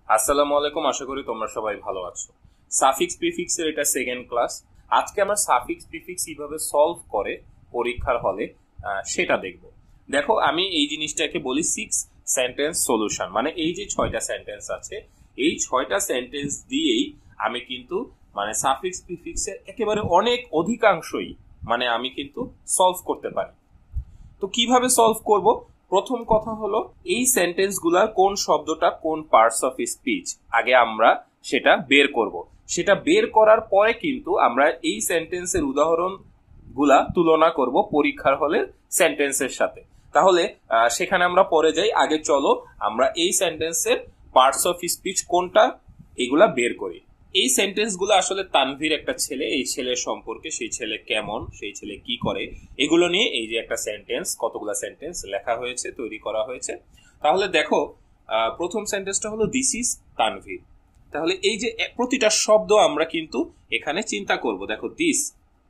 আসসালামু আলাইকুম, আশা করি তোমরা সবাই ভালো আছো। সাফিক্স প্রিফিক্স এর এটা সেকেন্ড ক্লাস। আজকে আমরা সাফিক্স প্রিফিক্স কিভাবে সলভ করে পরীক্ষার হলে সেটা দেখব। দেখো, আমি এই জিনিসটাকে বলি 6 সেন্টেন্স সলিউশন। মানে এই যে 6টা সেন্টেন্স আছে, এই 6টা সেন্টেন্স দিয়েই আমি কিন্তু মানে সাফিক্স প্রিফিক্স এর একেবারে অনেক অধিকাংশই মানে আমি কিন্তু সলভ করতে পারি। তো কিভাবে সলভ করব? প্রথম কথা হলো এই সেন্টেন্স গুলার কোন শব্দটা কোন পার্টস অফ স্পিচ আগে আমরা সেটা বের করব। সেটা বের করার পরে কিন্তু আমরা এই সেন্টেন্সের উদাহরণ গুলা তুলনা করব পরীক্ষার হলে সেন্টেন্সের সাথে। তাহলে সেখানে আমরা পরে যাই। আগে চলো আমরা এই সেন্টেন্সের পার্টস অফ স্পিচ কোনটা এগুলা বের করি। এই সেন্টেন্স গুলো আসলে তানভীর একটা ছেলে, এই ছেলের সম্পর্কে, সেই ছেলে কেমন, সেই ছেলে কি করে, এগুলো নিয়ে এই যে একটা সেন্টেন্স, কতগুলা সেন্টেন্স লেখা হয়েছে, তৈরি করা হয়েছে। তাহলে দেখো, প্রথম সেন্টেন্সটা হলো দিস ইজ তানভীর। তাহলে এই যে প্রতিটা শব্দ আমরা কিন্তু এখানে চিন্তা করব। দেখো, দিস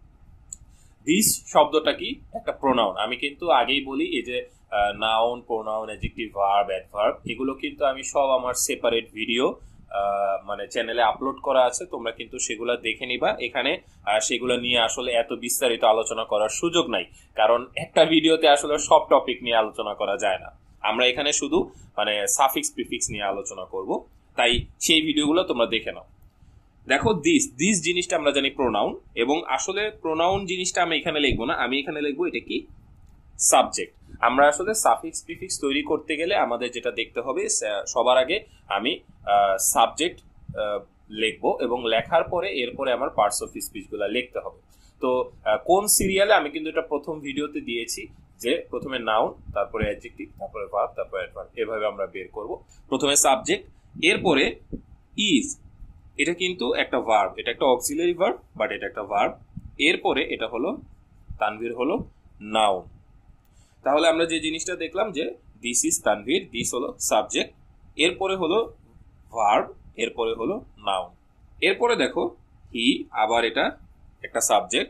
শব্দটা কি? একটা প্রোনাউন। আমি কিন্তু আগেই বলি এই যে noun, pronoun, adjective, verb, adverb এগুলো কিন্তু আমি সব আমার সেপারেট ভিডিও মানে চ্যানেলে আপলোড করা আছে, তোমরা কিন্তু সেগুলো দেখে নিবা। এখানে সেগুলো নিয়ে আসলে এত বিস্তারিত আলোচনা করার সুযোগ নাই, কারণ একটা ভিডিওতে আসলে সব টপিক নিয়ে আলোচনা করা যায় না। আমরা এখানে শুধু মানে সাফিক্স প্রিফিক্স নিয়ে আলোচনা করব, তাই সেই ভিডিওগুলো তোমরা দেখে নাও। দেখো, দিস জিনিসটা আমরা জানি প্রোনাউন, এবং আসলে প্রোনাউন জিনিসটা আমি এখানে লিখবো না, আমি এখানে লিখবো এটা কি? সাবজেক্ট। আমরা আসলে সাফিক্স প্রিফিক্স তৈরি করতে গেলে আমাদের যেটা দেখতে হবে, সবার আগে আমি সাবজেক্ট লিখবো, এবং লেখার পরে এরপরে আমার পার্টস অফ স্পিচ গুলা লিখতে হবে। তো কোন সিরিয়ালে আমি কিন্তু এটা প্রথম ভিডিওতে দিয়েছি যে প্রথমে নাউন, তারপরে অ্যাডজেক্টিভ, তারপরে ভার্ব, তারপরে অ্যাডভার্ব, এভাবে আমরা বের করব। প্রথমে সাবজেক্ট, এরপরে ইজ, এটা কিন্তু একটা ভার্ব, এটা একটা অক্সিলারি ভার্ব, বাট এটা একটা ভার্ব। এরপরে এটা হলো তানভীর, হলো নাউন। তাহলে আমরা যে জিনিসটা দেখলাম যে দিস ইজ তানভীর, দিস হলো সাবজেক্ট, এরপরে হলো ভার্ব, এরপরে হলো নাউন। এরপরে দেখো হি, আবার এটা একটা সাবজেক্ট।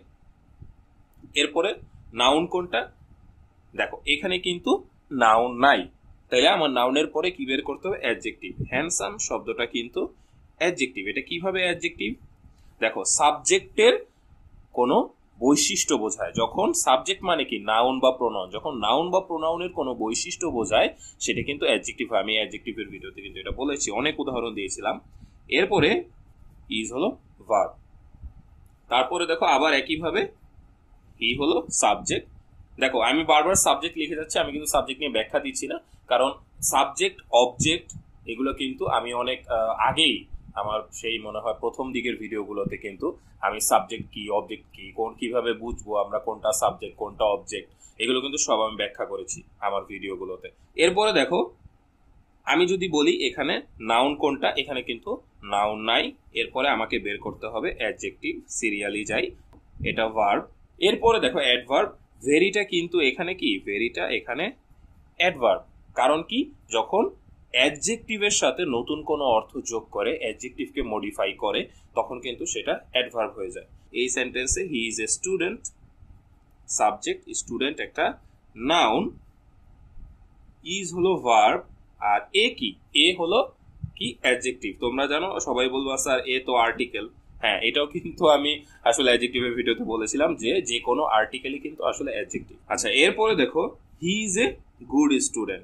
এরপরে নাউন কোনটা? দেখো এখানে কিন্তু নাউন নাই, তাইলে আমার নাউনের পরে কি বের করতে হবে? অ্যাডজেক্টিভ। হ্যান্ডসাম শব্দটা কিন্তু অ্যাডজেক্টিভ। এটা কিভাবে অ্যাডজেক্টিভ? দেখো, সাবজেক্টের কোনো বৈশিষ্ট্য বোঝায়। যখন সাবজেক্ট মানে কি? নাউন বা প্রোনাউন। যখন নাউন বা প্রোনাউনের কোনো বৈশিষ্ট্য বোঝায় সেটা কিন্তু অ্যাডজেক্টিভ হয়। আমি অ্যাডজেক্টিভের ভিডিওতে কিন্তু এটা বলেছি, অনেক উদাহরণ দিয়েছিলাম। এরপরে ইজ হলো ভার্ব। তারপরে দেখো আবার একইভাবে হি হলো সাবজেক্ট। দেখো, আমি বারবার সাবজেক্ট লিখে যাচ্ছি, আমি কিন্তু সাবজেক্ট নিয়ে ব্যাখ্যা দিচ্ছি না, কারণ সাবজেক্ট, অবজেক্ট এগুলো কিন্তু আমি অনেক আগেই আমার সেই মনে হয় প্রথম দিকের ভিডিওগুলোতে কিন্তু আমি সাবজেক্ট কি, অবজেক্ট কি, কিভাবে বুঝবো আমরা কোনটা সাবজেক্ট কোনটা অবজেক্ট, এগুলো কিন্তু সব আমি ব্যাখ্যা করেছি আমার ভিডিওগুলোতে। এরপরে দেখো, আমি যদি বলি এখানে নাউন কোনটা, এখানে কিন্তু নাউন নাই। এরপরে আমাকে বের করতে হবে অ্যাডজেক্টিভ, সিরিয়ালি যাই, এটা ভার্ব। এরপরে দেখো অ্যাডভার্ব। ভেরিটা কিন্তু এখানে কি? ভেরিটা এখানে অ্যাডভার্ব। কারণ কি? যখন অ্যাডজেক্টিভের সাথে নতুন কোনো অর্থ যোগ করে, অ্যাডজেক্টিভকে মডিফাই করে, তখন কিন্তু সেটা অ্যাডভার্ব হয়ে যায়। এই সেন্টেন্সে he is a student, subject, student একটা নাউন, ইজ হলো ভার্ব, আর এ কি? এ হলো কি? অ্যাডজেক্টিভ। তোমরা জানো, সবাই বলবো স্যার এ তো আর্টিকেল। হ্যাঁ, এটাও কিন্তু আমি আসলে অ্যাডজেক্টিভের ভিডিওতে বলেছিলাম যে কোনো আর্টিকেলই কিন্তু আসলে অ্যাডজেক্টিভ। আচ্ছা, এরপরে দেখো he is a good student,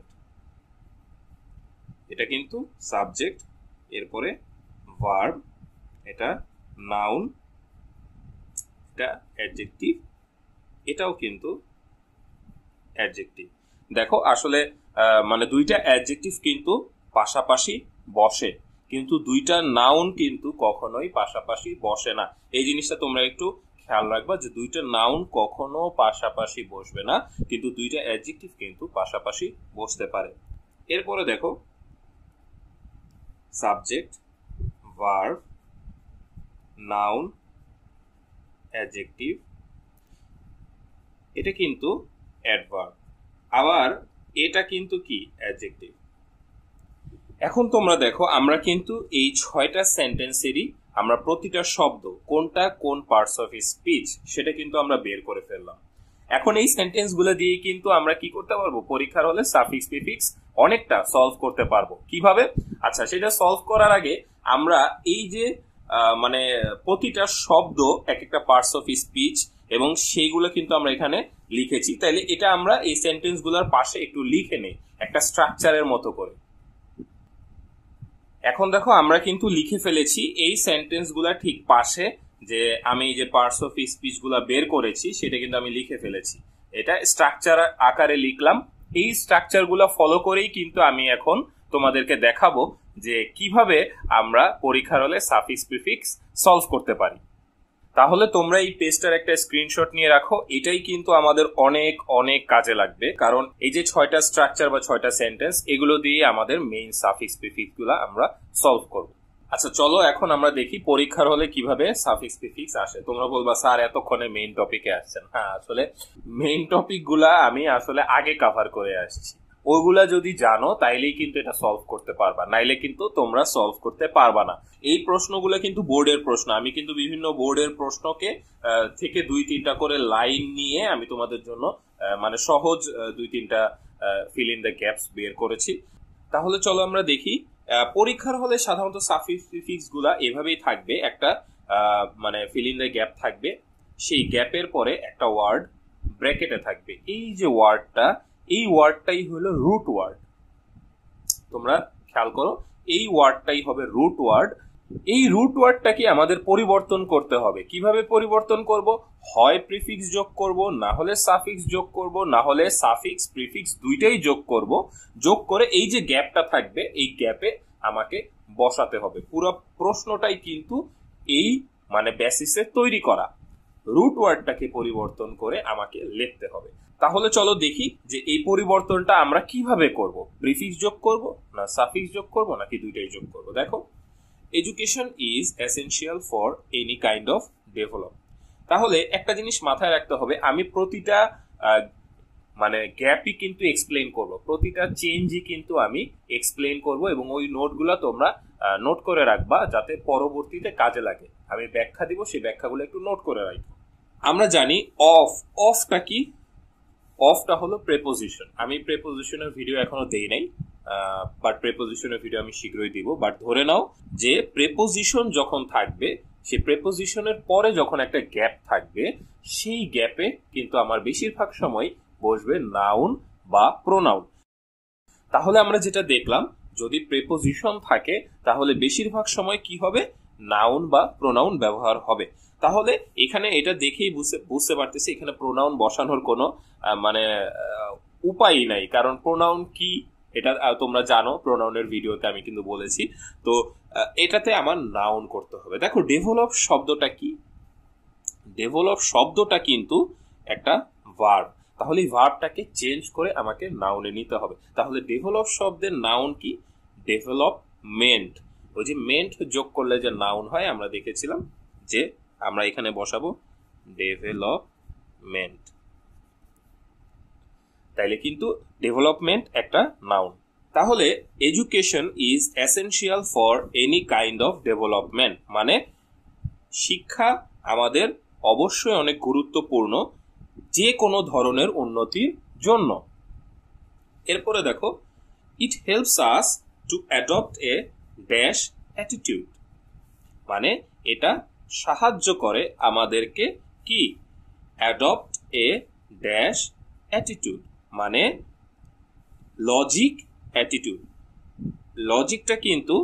এটা কিন্তু সাবজেক্ট, এরপরে ভার্ব, এটা নাউন, এটা অ্যাডজেক্টিভ, এটাও কিন্তু অ্যাডজেক্টিভ। দেখো আসলে মানে দুইটা অ্যাডজেক্টিভ কিন্তু পাশাপাশি বসে, কিন্তু দুইটা নাউন কিন্তু কখনোই পাশাপাশি বসে না। এই জিনিসটা তোমরা একটু খেয়াল রাখবা যে দুইটা নাউন কখনো পাশাপাশি বসবে না, কিন্তু দুইটা অ্যাডজেক্টিভ কিন্তু পাশাপাশি বসতে পারে। এরপরে দেখো সাবজেক্ট, ভার্ব, নাউন, অ্যাডজেক্টিভ, এটা কিন্তু অ্যাডভার্ব, আবার এটা কিন্তু কি? অ্যাডজেক্টিভ। এখন তোমরা দেখো, আমরা কিন্তু এই 6টা সেন্টেন্সেরই আমরা প্রতিটা শব্দ কোনটা কোন পার্টস অফ স্পিচ সেটা কিন্তু আমরা বের করে ফেললাম। এখন এই সেন্টেন্স গুলো দিয়ে কিন্তু আমরা কি করতে পারবো? পরীক্ষার হলে সাফিক্স প্রিফিক্স অনেকটা সলভ করতে পারবো। কিভাবে? আচ্ছা, সেটা সলভ করার আগে আমরা এই যে মানে প্রতিটা শব্দ এক একটা পার্টস অফ স্পিচ এবং সেইগুলো কিন্তু আমরা এখানে লিখেছি, তাইলে এটা আমরা এই সেন্টেন্স গুলোর পাশে একটু লিখে নেই একটা স্ট্রাকচারের মতো করে। এখন দেখো আমরা কিন্তু লিখে ফেলেছি এই সেন্টেন্স গুলা ঠিক পাশে, যে আমি যে পার্টস অফ স্পিচ গুলা বের করেছি সেটা কিন্তু আমি লিখে ফেলেছি, এটা স্ট্রাকচার আকারে লিখলাম। এই স্ট্রাকচার গুলা ফলো করেই কিন্তু আমি এখন তোমাদেরকে দেখাবো যে কিভাবে আমরা পরীক্ষার হলে সাফিক্স প্রিফিক্স সলভ করতে পারি। তাহলে তোমরা এই পেজটার একটা স্ক্রিনশট নিয়ে রাখো, এটাই কিন্তু আমাদের অনেক অনেক কাজে লাগবে, কারণ এই যে 6টা স্ট্রাকচার বা 6টা সেন্টেন্স এগুলো দিয়ে আমাদের মেইন সাফিক্স প্রিফিক্স গুলা আমরা সলভ করব। আচ্ছা চলো এখন আমরা দেখি পরীক্ষার হলে কিভাবে সাফিক্স প্রিফিক্স আসে। তোমরা বলবা স্যার এতক্ষণে মেইন টপিকে আসছেন। হ্যাঁ, আসলে মেইন টপিক গুলা আমি আসলে আগে কভার করে আসছি, ওইগুলা যদি জানো তাইলেই কিন্তু এটা সলভ করতে পারবা, নাইলে কিন্তু তোমরা সলভ করতে পারবা না। এই প্রশ্নগুলো কিন্তু বোর্ডের প্রশ্ন, আমি কিন্তু বিভিন্ন বোর্ডের প্রশ্নকে থেকে 2-3টা করে লাইন নিয়ে আমি তোমাদের জন্য মানে সহজ 2-3টা ফিল ইন দ্য গ্যাপস বের করেছি। তাহলে চলো আমরা দেখি। পরীক্ষার হলে সাধারণত সাফিক্স প্রিফিক্স গুলা এভাবেই থাকবে, একটা মানে ফিল ইন দ্য গ্যাপ থাকবে, সেই গ্যাপের পরে একটা ওয়ার্ড ব্র্যাকেটে থাকবে। এই যে ওয়ার্ডটা, এই ওয়ার্ডটাই হলো রুট ওয়ার্ড। তোমরা খেয়াল করো, এই ওয়ার্ডটাই হবে রুট ওয়ার্ড। এই রুট ওয়ার্ডটাকে আমাদের পরিবর্তন করতে হবে। কিভাবে পরিবর্তন করব? হয় প্রিফিক্স যোগ করব, না হলে সাফিক্স যোগ করব, না হলে সাফিক্স প্রিফিক্স দুইটাই যোগ করব। যোগ করে এই যে গ্যাপটা থাকবে এই গ্যাপে আমাকে বসাতে হবে। পুরো প্রশ্নটাই কিন্তু এই মানে বেসিসে তৈরি করা। রুট ওয়ার্ডটাকে পরিবর্তন করে আমাকে লিখতে হবে। তাহলে চলো দেখি যে এই পরিবর্তনটা আমরা কিভাবে করব। প্রিফিক্স যোগ করব, না সাফিক্স যোগ করব, নাকি দুইটাই যোগ করব। দেখো, education is essential for any kind of develop. তাহলে একটা জিনিস মাথায় রাখতে হবে, আমি প্রতিটা মানে গ্যাপই কিন্তু এক্সপ্লেইন করব, প্রতিটা চেঞ্জই কিন্তু আমি এক্সপ্লেইন করব, এবং ওই নোটগুলো তোমরা নোট করে রাখবা যাতে পরবর্তীতে কাজে লাগে। আমি ব্যাখ্যা দিব, সেই ব্যাখ্যাগুলো একটু নোট করে রাখবো। আমরা জানি অফটা কি? অফটা হলো প্রেপোজিশন। আমি প্রেপোজিশনের ভিডিও এখনো দেই নাই, বাট প্রেপোজিশনের ভিডিও আমি শীঘ্রই দিব। বাট ধরে নাও যে প্রেপোজিশন যখন থাকবে, সেই প্রেপোজিশনের পরে যখন একটা গ্যাপ থাকবে, সেই গ্যাপে কিন্তু আমার বেশিরভাগ সময় বসবে নাউন বা প্রোনাউন। তাহলে আমরা যেটা দেখলাম, যদি প্রেপোজিশন থাকে তাহলে বেশিরভাগ সময় কি হবে? নাউন বা প্রোনাউন ব্যবহার হবে। তাহলে এখানে এটা দেখেই বুঝতে পারতেছি এখানে প্রোনাউন বসানোর কোনো মানে উপায়ই নাই, কারণ প্রোনাউন কি এটা তোমরা জানো, প্রোনাউনের ভিডিওতে আমি কিন্তু বলেছি। তো এটাতে আমার নাউন করতে হবে। দেখো, ডেভেলপ শব্দটা কি? ডেভেলপ শব্দটা কিন্তু একটা ভার্ব। তাহলে এই ভার্বটাকে চেঞ্জ করে আমাকে নাউনে নিতে হবে। তাহলে ডেভেলপ শব্দের নাউন কি? ডেভেলপমেন্ট। ওই যে মেন্ট যোগ করলে যে নাউন হয়, আমরা দেখেছিলাম যে আমরা এখানে বসাবো ডেভেলপমেন্ট। তাইলে কিন্তু ডেভেলপমেন্ট একটা নাউন। তাহলে education is essential for any kind of development, মানে শিক্ষা আমাদের অবশ্যই অনেক গুরুত্বপূর্ণ যে কোনো ধরনের উন্নতির জন্য। এরপরে দেখো, it helps us to adopt a dash attitude, মানে এটা সাহায্য করে আমাদেরকে কি? অ্যাডপ্ট এ ড্যাশ অ্যাটিটিউড, মানে লজিক অ্যাটিটিউড। লজিকটা কিন্তু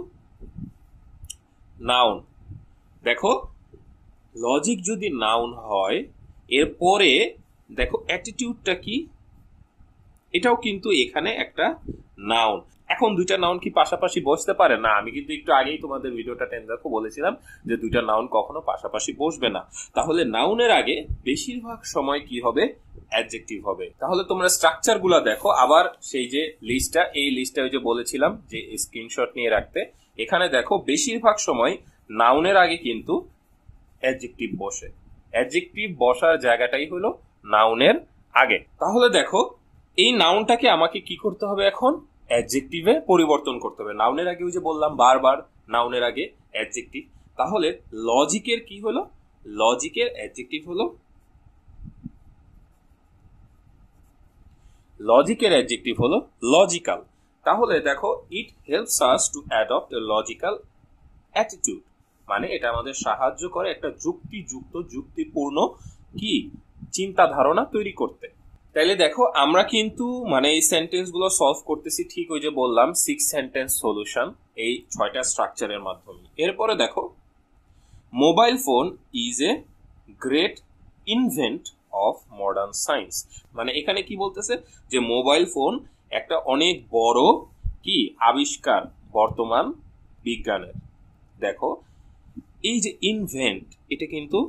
নাউন। দেখো, লজিক যদি নাউন হয়, এরপরে দেখো অ্যাটিটিউডটা কি? এটাও কিন্তু এখানে একটা নাউন। এখন দুইটা নাউন কি পাশাপাশি বসতে পারে না? আমি কিন্তু একটু আগেই তোমাদের ভিডিওটা দেখো বলেছিলাম যে দুইটা নাউন কখনো পাশাপাশি বসবে না। তাহলে নাউনের আগে বেশিরভাগ সময় কি হবে? অ্যাডজেক্টিভ হবে। তাহলে তোমরা স্ট্রাকচার গুলা দেখো আবার, সেই যে লিস্টটা, এই লিস্টটা ওই যে বলেছিলাম যে স্ক্রিনশট নিয়ে রাখতে। এখানে দেখো বেশিরভাগ সময় নাউনের আগে কিন্তু অ্যাডজেক্টিভ বসে। অ্যাডজেক্টিভ বসার জায়গাটাই হলো নাউনের আগে। তাহলে দেখো, এই নাউনটাকে আমাকে কি করতে হবে? এখন অ্যাডজেক্টিভে পরিবর্তন করতে হবে। নাউনের আগে ওই যে বললাম বারবার, নাউনের আগে অ্যাডজেক্টিভ। তাহলে লজিকের কি হলো? লজিকের অ্যাডজেক্টিভ হলো, লজিকের অ্যাডজেক্টিভ হলো লজিক্যাল। তাহলে দেখো it helps us to adopt a logical attitude, মানে এটা আমাদের সাহায্য করে একটা যুক্তিযুক্ত যুক্তিপূর্ণ কি চিন্তা ধারণা তৈরি করতে। তাইলে দেখো আমরা কিন্তু মানে এই সেন্টেন্স গুলো সলভ করতেছি ঠিক ওই যে বললাম 6 সেন্টেন্স সলিউশন এই 6টা স্ট্রাকচারের মাধ্যমে। এরপরে দেখো mobile phone is a great invent of modern science, মানে এখানে কি বলতেছে যে মোবাইল ফোন একটা অনেক বড় কি আবিষ্কার বর্তমান বিজ্ঞানের। দেখো এই যে ইনভেন্ট এটা কিন্তু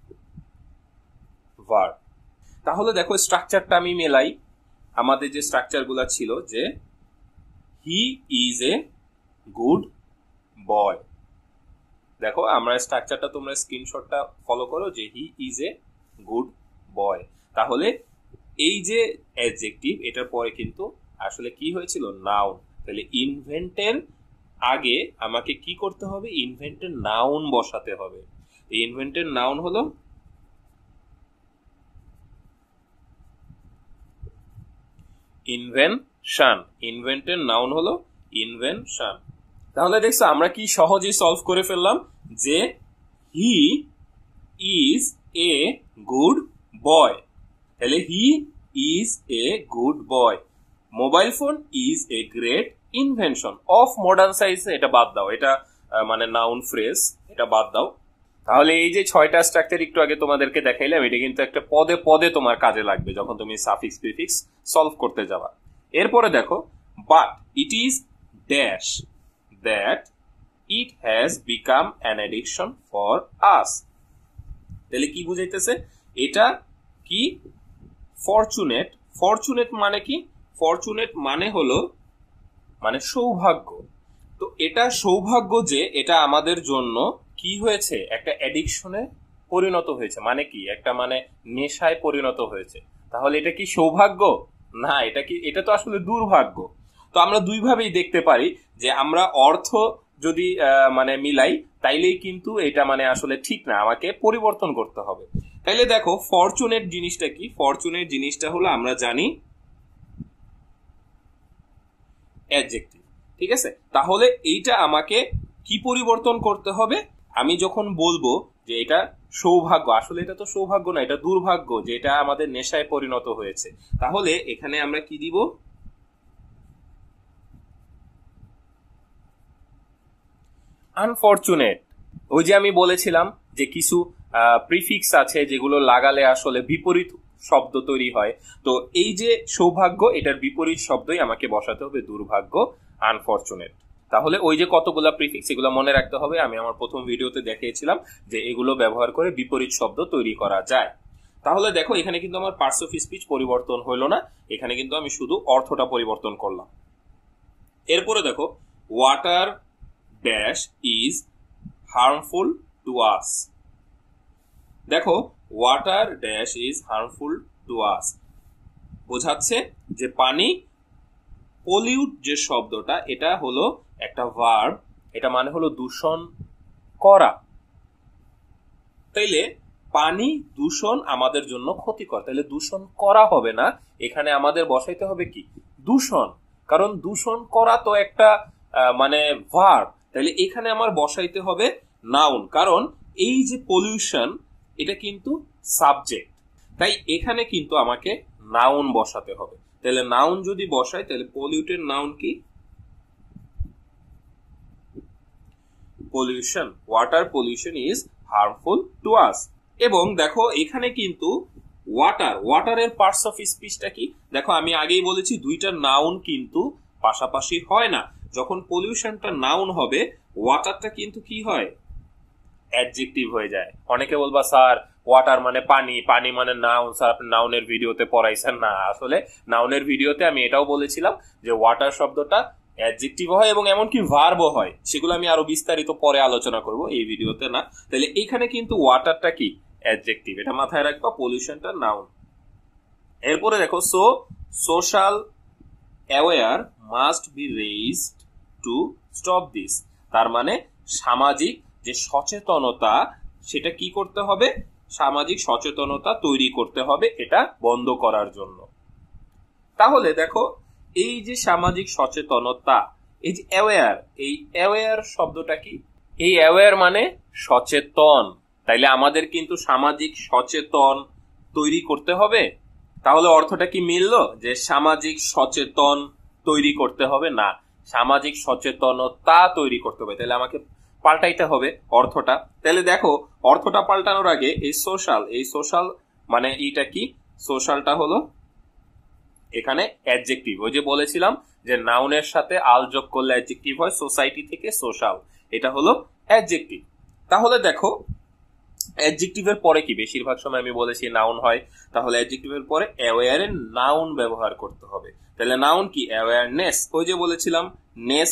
ভার্ব। তাহলে দেখো স্ট্রাকচারটা আমি মেলাই, আমাদের যে স্ট্রাকচারগুলো ছিল যে হি ইজ এ গুড বয়। দেখো আমরা স্ট্রাকচারটা তোমরা স্ক্রিনশটটা ফলো করো যে হি ইজ এ গুড বয়। তাহলে এই যে অ্যাডজেক্টিভ এটার পরে কিন্তু আসলে কি হয়েছিল নাউন। তাহলে ইনভেন্টের আগে আমাকে কি করতে হবে, ইনভেন্টের নাউন বসাতে হবে। ইনভেন্টের নাউন হলো ইনভেনশন, ইনভেন্টের নাউন হলো ইনভেনশন। তাহলে দেখছো আমরা কি সহজেই সলভ করে ফেললাম যে হি ইজ এ গুড বয়। তাহলে he is a good boy, mobile phone is a great invention of modern science. এটা বাদ দাও, এটা মানে নাউন ফ্রেজ, এটা বাদ দাও। তাহলে এই যে 6টা স্ট্রাকচার একটু আগে তোমাদেরকে দেখাইলাম এটা কিন্তু একটা পদে পদে তোমার কাজে লাগবে যখন তুমি সাফিক্স প্রিফিক্স সলভ করতে যাবা। এরপরে দেখো but it is dash that it has become an addiction for us. তাহলে কি বুঝাইতেছে এটা কি ফরচুনেট। ফরচুনেট মানে কি, ফরচুনেট মানে হলো মানে সৌভাগ্য। তো এটা সৌভাগ্য যে এটা আমাদের জন্য কি হয়েছে একটা অ্যাডিকশনে পরিণত হয়েছে, মানে কি একটা মানে নেশায় পরিণত হয়েছে। তাহলে এটা কি সৌভাগ্য না, এটা কি, এটা তো আসলে দুর্ভাগ্য। তো আমরা দুইভাবেই দেখতে পারি যে আমরা অর্থ যদি মানে মিলাই তাইলেই কিন্তু এটা মানে আসলে ঠিক না, আমাকে পরিবর্তন করতে হবে। তাইলে দেখো ফরচুনেট জিনিসটা কি, ফরচুনেট জিনিসটা হলো আমরা জানি অ্যাডজেক্টিভ, ঠিক আছে। তাহলে এইটা আমাকে কি পরিবর্তন করতে হবে, আমি যখন বলবো যে এটা সৌভাগ্য, আসলে এটা তো সৌভাগ্য না, এটা দুর্ভাগ্য যে এটা আমাদের নেশায় পরিণত হয়েছে। তাহলে এখানে আমরা কি দিব, আনফরচুনেট। ওই যে আমি বলেছিলাম যে কিছু প্রিফিক্স আছে যেগুলো লাগালে আসলে বিপরীত শব্দ তৈরি হয়। তো এই যে সৌভাগ্য এটার বিপরীত শব্দই আমাকে বসাতে হবে দুর্ভাগ্য, আনফরচুনেট। তাহলে ওই যে কতগুলা প্রিফিক্স এগুলো মনে রাখতে হবে, আমি আমার প্রথম ভিডিওতে দেখিয়েছিলাম যে এগুলো ব্যবহার করে বিপরীত শব্দ তৈরি করা যায়। তাহলে দেখো এখানে কিন্তু আমার পার্টস অফ স্পিচ পরিবর্তন হলো না, এখানে কিন্তু আমি শুধু অর্থটা পরিবর্তন করলাম। এরপরে দেখো water dash is harmful to us. দেখো water dash is harmful to us বোঝাচ্ছে যে পানি, পলিউট যে শব্দটা এটা হলো একটা ভার্ব, এটা মানে হলো দূষণ করা। তাইলে পানি দূষণ আমাদের জন্য ক্ষতিকর, তাহলে দূষণ করা হবে না, এখানে আমাদের বসাইতে হবে কি দূষণ, কারণ দূষণ করা তো একটা মানে ভার্ব। তাহলে এখানে আমার বসাইতে হবে নাউন, কারণ এই যে পলিউশন এটা কিন্তু সাবজেক্ট, তাই এখানে কিন্তু আমাকে নাউন বসাতে হবে। তাহলে নাউন যদি বসাই তাহলে পলিউটেড নাউন কি pollution, water pollution is harmful to us. এবং দেখো এখানে কিন্তু ওয়াটার, ওয়াটারের পার্টস অফ স্পিচটা কি, দেখো আমি আগেই বলেছি দুইটা নাউন কিন্তু পাশাপাশি হয় না। যখন পলিউশনটা নাউন হবে ওয়াটারটা কিন্তু কি হয় অ্যাডজেক্টিভ হয়ে যায়। অনেকে বলবা স্যার ওয়াটার মানে পানি, পানি মানে নাউন, স্যার আপনি নাউনের ভিডিওতে পড়াইছেন না। আসলে নাউনের ভিডিওতে আমি এটাও বলেছিলাম যে ওয়াটার শব্দটা অ্যাডজেক্টিভ হয় এবং এমনকি ভার্বও হয়, সেগুলো আমি আরো বিস্তারিত পরে আলোচনা করব, এই ভিডিওতে না। তাহলে এখানে কিন্তু ওয়াটারটা কি অ্যাডজেক্টিভ, এটা মাথায় রাখবা, পলিউশনটা নাউন। এরপরে দেখো so social aware must be raised to stop this, তার মানে সামাজিক যে সচেতনতা সেটা কি করতে হবে, সামাজিক সচেতনতা তৈরি করতে হবে এটা বন্ধ করার জন্য। তাহলে দেখো এই যে সামাজিক সচেতনতা, এই যে অ্যাওয়্যার, এই অ্যাওয়্যার শব্দটা কি? এই অ্যাওয়্যার মানে সচেতন। তাইলে আমাদের কিন্তু সামাজিক সচেতন তৈরি করতে হবে। তাহলে অর্থটা কি মিললো যে সামাজিক সচেতন তৈরি করতে হবে? না, সামাজিক সচেতনতা তৈরি করতে হবে। তাহলে আমাকে পাল্টাইতে হবে অর্থটা। তাহলে দেখো, অর্থটা পাল্টানোর আগে এই সোশ্যাল মানে এইটা কি? সোশ্যালটা হলো এখানে অ্যাডজেক্টিভ। ওই যে বলেছিলাম যে নাউনের সাথে আল যোগ করলে অ্যাডজেক্টিভ হয়, সোসাইটি থেকে সোশ্যাল, এটা হলো অ্যাডজেক্টিভ। তাহলে দেখো, অ্যাডজেক্টিভের পরে কি? বেশিরভাগ সময় আমি বলেছি নাউন হয়, তাহলে অ্যাডজেক্টিভের পরে অ্যাওয়্যার এর নাউন ব্যবহার করতে হবে। তাহলে নাউন কি? অ্যাওয়ারনেস। ওই যে বলেছিলাম নেস,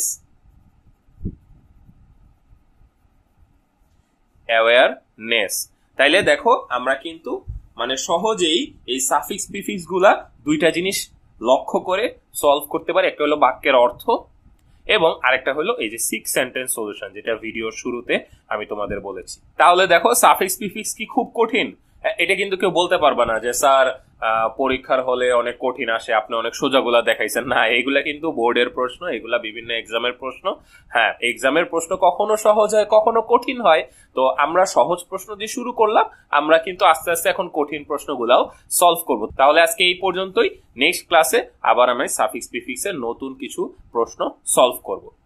অ্যাওয়ারনেস। তাইলে দেখো আমরা কিন্তু মানে সহজেই এই সাফিক্স প্রিফিক্স গুলা দুইটা জিনিস লক্ষ্য করে সলভ করতে পারি। একটা হলো বাক্যের অর্থ, এবং আরেকটা হলো এই যে 6 সেন্টেন্স সলিউশন, যেটা ভিডিওর শুরুতে আমি তোমাদের বলেছি। তাহলে দেখো, সাফিক্স প্রিফিক্স কি খুব কঠিন? এটা কিন্তু কেউ বলতে পারবে না যে স্যার পরীক্ষার হলে অনেক কঠিন আসে, আপনি অনেক সোজাগুলা দেখাইছেন। না, এগুলা কিন্তু বোর্ডের প্রশ্ন, এগুলা বিভিন্ন এক্সামের প্রশ্ন। হ্যাঁ, এক্সামের প্রশ্ন কখনো সহজ হয়, কখনো কঠিন হয়। তো আমরা সহজ প্রশ্ন দিয়ে শুরু করলাম, আমরা কিন্তু আস্তে আস্তে এখন কঠিন প্রশ্নগুলাও সলভ করব। তাহলে আজকে এই পর্যন্তই। নেক্সট ক্লাসে আবার আমি সাফিক্স প্রিফিক্সের নতুন কিছু প্রশ্ন সলভ করব।